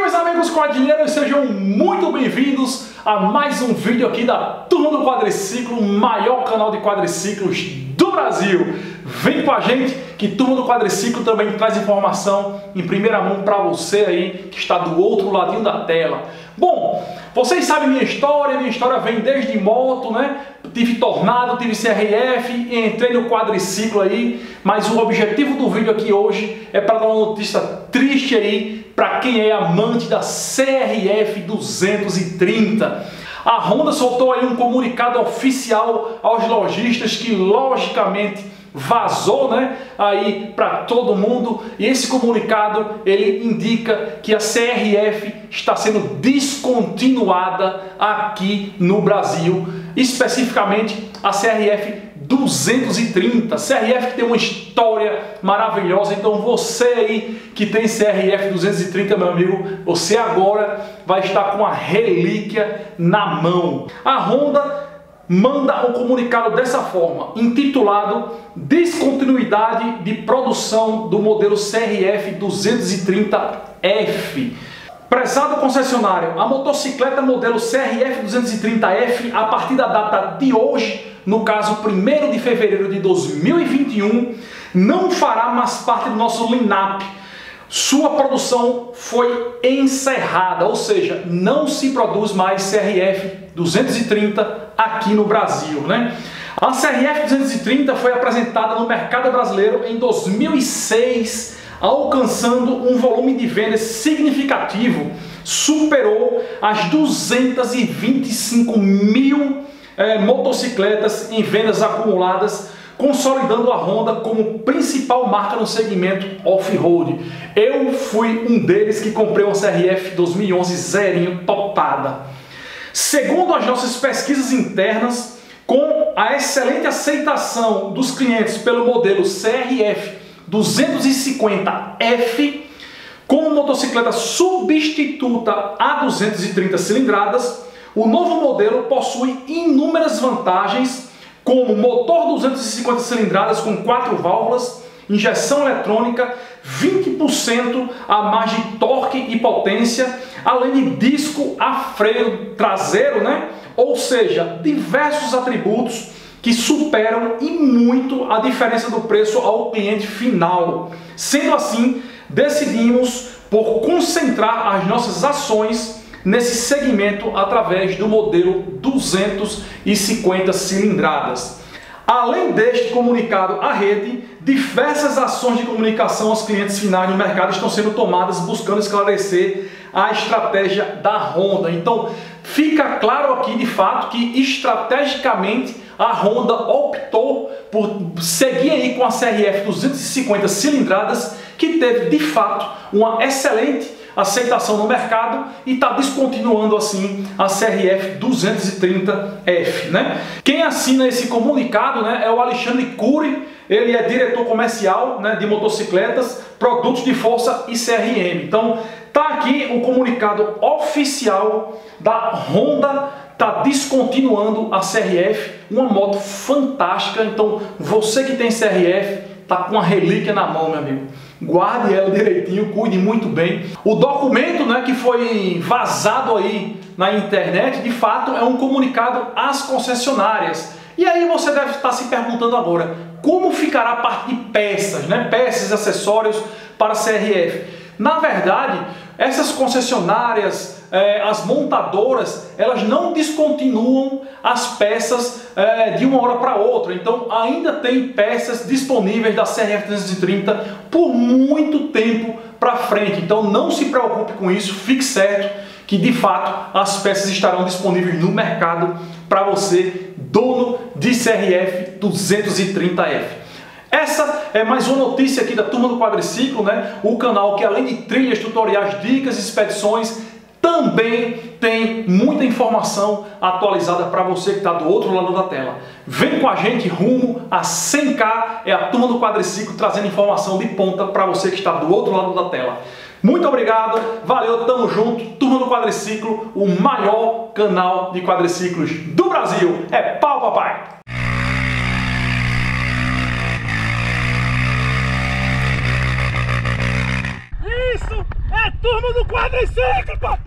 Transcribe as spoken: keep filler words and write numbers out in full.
meus amigos quadrilheiros, sejam muito bem-vindos a mais um vídeo aqui da Turma do Quadriciclo, o maior canal de quadriciclos do Brasil. Vem com a gente que Turma do Quadriciclo também traz informação em primeira mão para você aí que está do outro ladinho da tela. Bom, vocês sabem minha história, minha história vem desde moto, né? Tive Tornado, tive C R F, entrei no quadriciclo aí, mas o objetivo do vídeo aqui hoje é para dar uma notícia triste aí para quem é amante da C R F duzentos e trinta. A Honda soltou aí um comunicado oficial aos lojistas que logicamente vazou, né, aí para todo mundo, e esse comunicado ele indica que a C R F está sendo descontinuada aqui no Brasil, especificamente a C R F duzentos e trinta. C R F que tem uma história maravilhosa, então você aí que tem C R F duzentos e trinta, meu amigo, você agora vai estar com a relíquia na mão. A Honda manda um comunicado dessa forma, intitulado Descontinuidade de produção do modelo C R F duzentos e trinta F. Prezado concessionário, a motocicleta modelo C R F duzentos e trinta F, a partir da data de hoje, no caso primeiro de fevereiro de dois mil e vinte e um, não fará mais parte do nosso line-up. Sua produção foi encerrada, ou seja, não se produz mais C R F duzentos e trinta aqui no Brasil, né? A C R F duzentos e trinta foi apresentada no mercado brasileiro em dois mil e seis, alcançando um volume de vendas significativo, superou as duzentas e vinte e cinco mil eh, motocicletas em vendas acumuladas, consolidando a Honda como principal marca no segmento off-road. Eu fui um deles que comprei uma C R F dois mil e onze zerinho topada. Segundo as nossas pesquisas internas, com a excelente aceitação dos clientes pelo modelo C R F duzentos e cinquenta F, como motocicleta substituta a duzentos e trinta cilindradas, o novo modelo possui inúmeras vantagens, como motor duzentos e cinquenta cilindradas com quatro válvulas, injeção eletrônica, vinte por cento a mais de torque e potência, além de disco a freio traseiro, né? Ou seja, diversos atributos que superam e muito a diferença do preço ao cliente final. Sendo assim, decidimos por concentrar as nossas ações nesse segmento através do modelo duzentos e cinquenta cilindradas. Além deste comunicado à rede, diversas ações de comunicação aos clientes finais no mercado estão sendo tomadas buscando esclarecer a estratégia da Honda. Então, fica claro aqui de fato que estrategicamente a Honda optou por seguir aí com a C R F duzentos e cinquenta cilindradas, que teve de fato uma excelente aceitação no mercado e está descontinuando assim a C R F duzentos e trinta F, né? Quem assina esse comunicado, né, é o Alexandre Cury. Ele é diretor comercial, né, de motocicletas, produtos de força e C R M. Então tá aqui o comunicado oficial da Honda, tá descontinuando a C R F, uma moto fantástica. Então você que tem C R F tá com a relíquia na mão, meu amigo. Guarde ela direitinho, cuide muito bem. O documento, né, que foi vazado aí na internet, de fato é um comunicado às concessionárias. E aí você deve estar se perguntando agora, como ficará a parte de peças, né, peças e acessórios para C R F? Na verdade, essas concessionárias, eh, as montadoras, elas não descontinuam as peças eh, de uma hora para outra. Então ainda tem peças disponíveis da C R F duzentos e trinta por muito tempo para frente. Então não se preocupe com isso, fique certo que de fato as peças estarão disponíveis no mercado para você, dono de C R F duzentos e trinta F. Essa é mais uma notícia aqui da Turma do Quadriciclo, né? O canal que além de trilhas, tutoriais, dicas, expedições, também tem muita informação atualizada para você que está do outro lado da tela. Vem com a gente rumo a cem K, é a Turma do Quadriciclo trazendo informação de ponta para você que está do outro lado da tela. Muito obrigado, valeu, tamo junto, Turma do Quadriciclo, o maior canal de quadriciclos do Brasil. É pau, papai! Isso é turma do quadriciclo, papai!